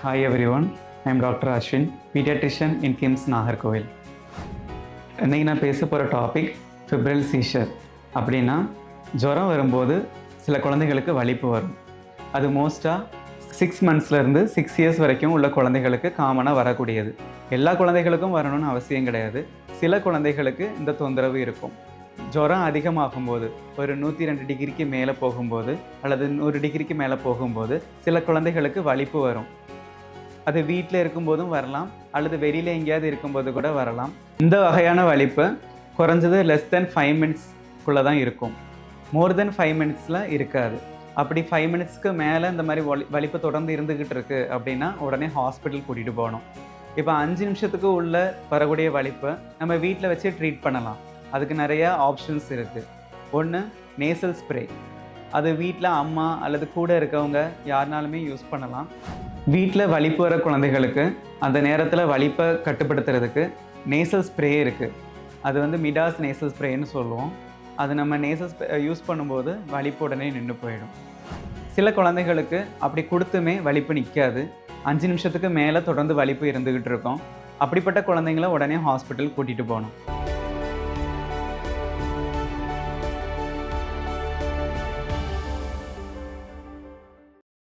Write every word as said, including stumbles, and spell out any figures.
Hi everyone, I am Doctor Aswin, Pediatrician in KIMSHEALTH Nagercoil. இன்னைக்கு நான் பேச போகிற டாபிக் Febrile Seizure. அப்படின்னா ஜுரம் வரும்போது சில குழந்தைகளுக்கு வலிப்பு வரும். அது மோஸ்ட்டாக சிக்ஸ் மந்த்ஸ்லேருந்து சிக்ஸ் இயர்ஸ் வரைக்கும் உள்ள குழந்தைகளுக்கு காமனாக வரக்கூடியது. எல்லா குழந்தைகளுக்கும் வரணும்னு அவசியம் கிடையாது. சில குழந்தைகளுக்கு இந்த தொந்தரவு இருக்கும். ஜுரம் அதிகமாகும்போது ஒரு நூற்றி ரெண்டு டிகிரிக்கு மேலே போகும்போது அல்லது நூறு டிகிரிக்கு மேலே போகும்போது சில குழந்தைகளுக்கு வலிப்பு வரும். அது வீட்டில் இருக்கும்போதும் வரலாம் அல்லது வெளியில் எங்கேயாவது இருக்கும்போது கூட வரலாம். இந்த வகையான வலிப்பு குறைஞ்சது லெஸ் தென் ஃபைவ் மினிட்ஸ்க்குள்ளே தான் இருக்கும். மோர் தென் ஃபைவ் மினிட்ஸில் இருக்காது. அப்படி ஃபைவ் மினிட்ஸ்க்கு மேலே இந்த மாதிரி வலி வலிப்பு தொடர்ந்து இருந்துக்கிட்டு இருக்குது அப்படின்னா உடனே ஹாஸ்பிட்டல் கூட்டிகிட்டு போகணும். இப்போ அஞ்சு நிமிஷத்துக்கு உள்ள வரக்கூடிய வலிப்பை நம்ம வீட்டில் வச்சு ட்ரீட் பண்ணலாம். அதுக்கு நிறைய ஆப்ஷன்ஸ் இருக்குது. ஒன்று நேசல் ஸ்ப்ரே. அது வீட்டில் அம்மா அல்லது கூட இருக்கவங்க யாருனாலுமே யூஸ் பண்ணலாம். வீட்டில் வலிப்பு வர குழந்தைகளுக்கு அந்த நேரத்தில் வலிப்பை கட்டுப்படுத்துறதுக்கு நேசல் ஸ்ப்ரே இருக்குது. அது வந்து மிடாஸ் நேசல் ஸ்ப்ரேன்னு சொல்லுவோம். அது நம்ம நேசல் ஸ்ப்ரே யூஸ் பண்ணும்போது வலிப்பு உடனே நின்று போயிடும். சில குழந்தைகளுக்கு அப்படி கொடுத்துமே வலிப்பு நிற்காது. அஞ்சு நிமிஷத்துக்கு மேலே தொடர்ந்து வலிப்பு இருந்துக்கிட்டு இருக்கோம். அப்படிப்பட்ட குழந்தைங்கள உடனே ஹாஸ்பிட்டல் கூட்டிகிட்டு போகணும்.